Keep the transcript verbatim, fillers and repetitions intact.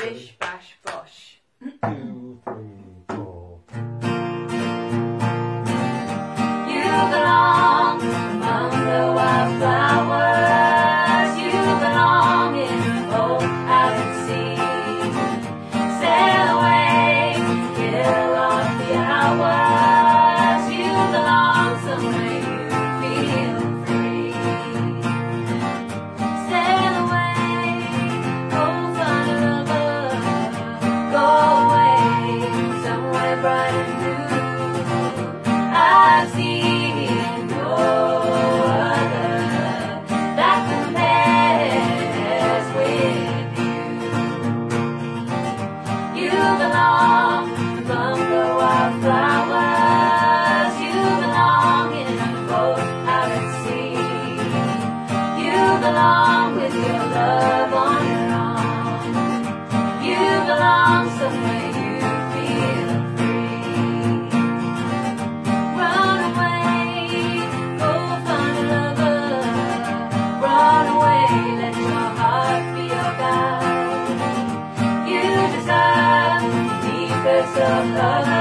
bish, bash, bosh. Two, three, four. You belong among the wildflowers. You belong in both out at sea. Sail away, kill off the hours. You belong somewhere you feel free. Sail away, oh find a lover. Go away, somewhere bright and blue. I've seen no other that compares with you. You belong among the wildflowers. You belong in a boat out at sea. You belong with your love on your arm. You belong somewhere you feel free. Run away, go find a lover. Run away, let your heart be your guide. You deserve the deepest of love.